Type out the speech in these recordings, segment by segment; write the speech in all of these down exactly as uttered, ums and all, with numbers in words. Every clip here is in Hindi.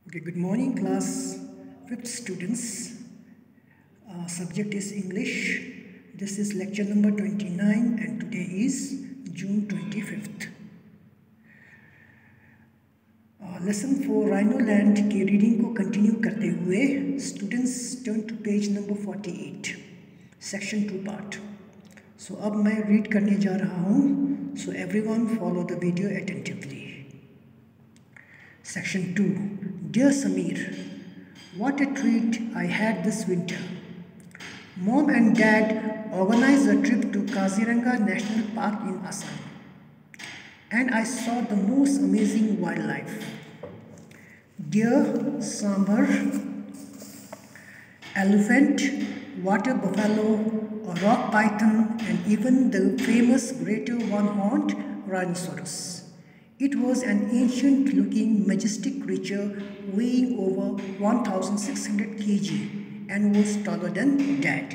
Okay, good morning, class fifth students. Uh, subject is English. This is lecture number twenty-nine, and today is June twenty-fifth. Lesson four rhino land के रीडिंग को कंटिन्यू करते हुए students turn to page number forty eight, section two part. So अब मैं रीड करने जा रहा हूँ. So everyone follow the video attentively. Section two. Dear Samir, what a treat I had this winter. Mom and Dad organized a trip to Kaziranga National Park in Assam, and I saw the most amazing wildlife. Deer, sambar, elephant, water buffalo, a rock python, and even the famous greater one-horned rhinoceros. It was an ancient-looking, majestic creature weighing over one thousand six hundred kilograms and was taller than Dad.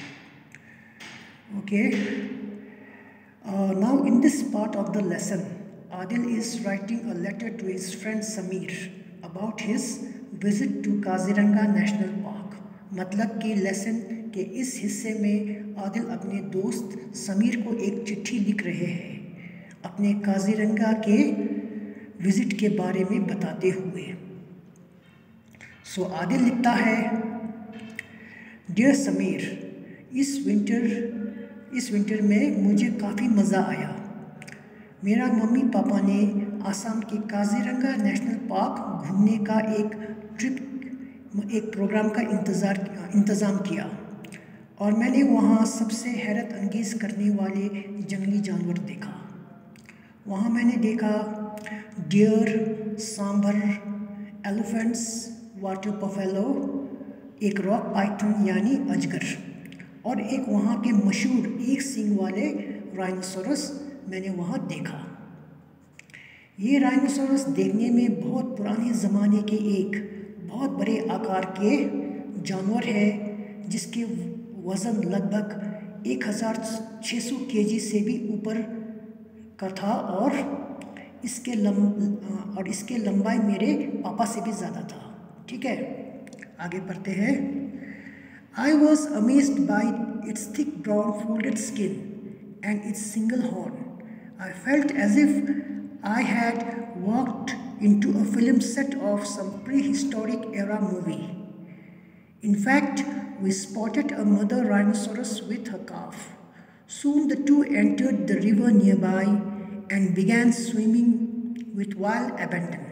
Okay. Uh, now, in this part of the lesson, Adil is writing a letter to his friend Samir about his visit to Kaziranga National Park. मतलब कि लेसन के इस हिस्से में आदिल अपने दोस्त समीर को एक चिट्ठी लिख रहे हैं अपने काजीरंगा के विज़िट के बारे में बताते हुए. सो आदिल लिखता है, डियर समीर, इस विंटर इस विंटर में मुझे काफ़ी मज़ा आया. मेरा मम्मी पापा ने आसाम के काजीरंगा नेशनल पार्क घूमने का एक ट्रिप एक प्रोग्राम का इंतज़ार इंतज़ाम किया और मैंने वहाँ सबसे हैरत अंगेज़ करने वाले जंगली जानवर देखा. वहाँ मैंने देखा deer, sambar, elephants, water buffalo, एक रॉक पाइथन यानी अजगर और एक वहाँ के मशहूर एक सींग वाले राइनोसोरस मैंने वहाँ देखा. ये राइनोसोरस देखने में बहुत पुराने ज़माने के एक बहुत बड़े आकार के जानवर है जिसके वज़न लगभग एक हज़ार छः सौ के जी से भी ऊपर का था और इसके लंब और इसके लंबाई मेरे पापा से भी ज़्यादा था. ठीक है, आगे बढ़ते हैं. I was amazed by its thick brown folded skin and its single horn. I felt as if I had walked into a film set of some prehistoric era movie. In fact, we spotted a mother rhinoceros with her calf. Soon the two entered the river nearby and began swimming with wild abandon.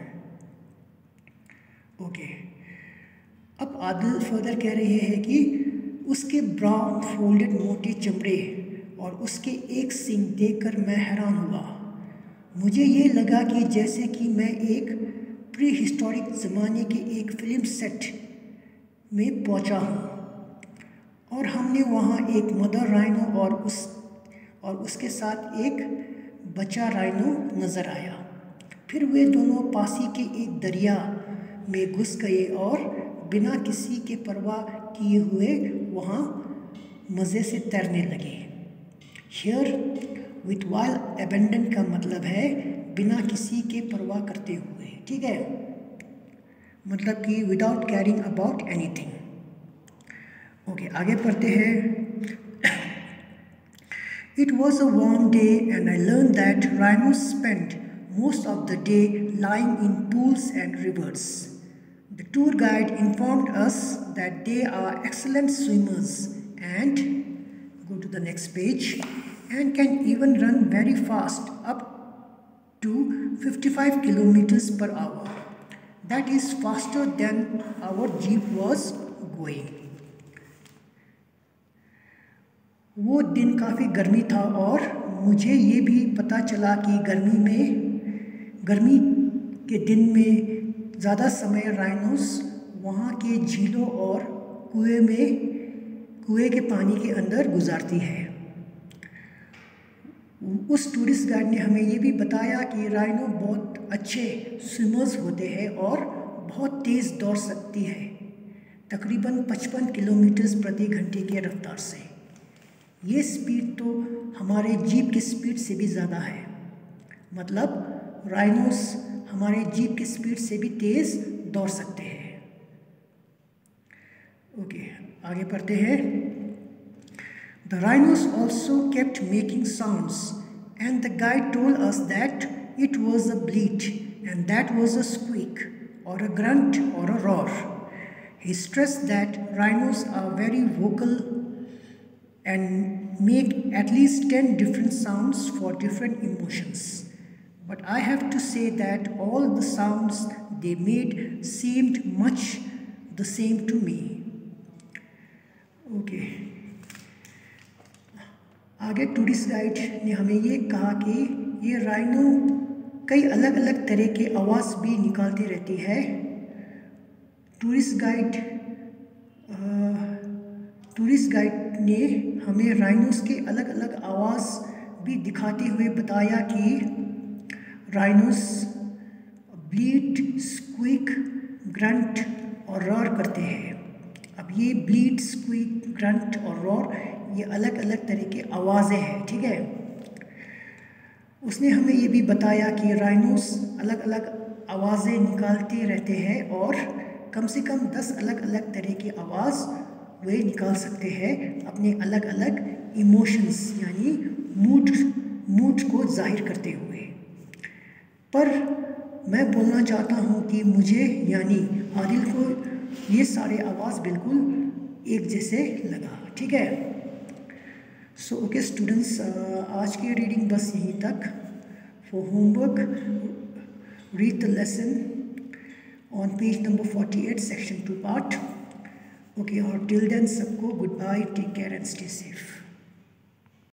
Okay. अब आदिल फर्दर कह रहे हैं कि उसके ब्राउन फोल्डेड मोटे चमड़े और उसके एक सींग देखकर मैं हैरान हुआ. मुझे ये लगा कि जैसे कि मैं एक प्री हिस्टोरिक ज़माने के एक फिल्म सेट में पहुंचा हूँ और हमने वहाँ एक मदर राइनो और उस और उसके साथ एक बच्चा राइनो नज़र आया. फिर वे दोनों पासी के एक दरिया में घुस गए और बिना किसी के परवाह किए हुए वहाँ मज़े से तैरने लगे. हियर विथ वाइल्ड एबेंडन का मतलब है बिना किसी के परवाह करते हुए. ठीक है, मतलब कि without caring about anything. Okay, आगे पढ़ते हैं. It was a warm day and I learn that rhinos spend most of the day lying in pools and rivers. The tour guide informed us that they are excellent swimmers and go to the next page and can even run very fast up to fifty five kilometres per hour. That is faster than our jeep was going. वो दिन काफ़ी गर्मी था और मुझे ये भी पता चला कि गर्मी में गर्मी के दिन में ज़्यादा समय राइनोस वहाँ के झीलों और कुएं में कुएं के पानी के अंदर गुजारती है. उस टूरिस्ट गाइड ने हमें ये भी बताया कि राइनो बहुत अच्छे स्विमर्स होते हैं और बहुत तेज़ दौड़ सकती है, तकरीबन पचपन किलोमीटर प्रति घंटे की रफ्तार से. ये स्पीड तो हमारे जीप की स्पीड से भी ज़्यादा है. मतलब राइनोस हमारे जीप की स्पीड से भी तेज़ दौड़ सकते हैं। ओके okay, आगे पढ़ते हैं। The rhinos also kept making sounds and the guide told us that it was a bleat and that was a squeak or a grunt or a roar. He stressed that rhinos are very vocal and make at least ten different sounds for different emotions. But I have to say that all the sounds they made seemed much the same to me. Okay okay. आगे टूरिस्ट गाइड ने हमें ये कहा कि ये राइनो कई अलग अलग तरह के आवाज़ भी निकालती रहती है। टूरिस्ट गाइड टूरिस्ट गाइड ने हमें राइनोस के अलग अलग आवाज़ भी दिखाते हुए बताया कि राइनोस ब्लीट, स्क्वीक, ग्रंट और रॉर करते हैं। अब ये ब्लीट, स्क्वीक, ग्रंट और रॉर ये अलग अलग तरह की आवाज़ें हैं, ठीक है। उसने हमें ये भी बताया कि राइनोस अलग अलग आवाज़ें निकालते रहते हैं और कम से कम दस अलग अलग तरह की आवाज़ वे निकाल सकते हैं अपने अलग अलग इमोशंस यानी मूड मूड को जाहिर करते हुए। पर मैं बोलना चाहता हूँ कि मुझे यानी आदिल को ये सारे आवाज़ बिल्कुल एक जैसे लगा, ठीक है। सो ओके स्टूडेंट्स, आज की रीडिंग बस यहीं तक। For homework read the lesson on page number forty eight section two part. Okay, और टिल देन सबको goodbye, take care and stay safe.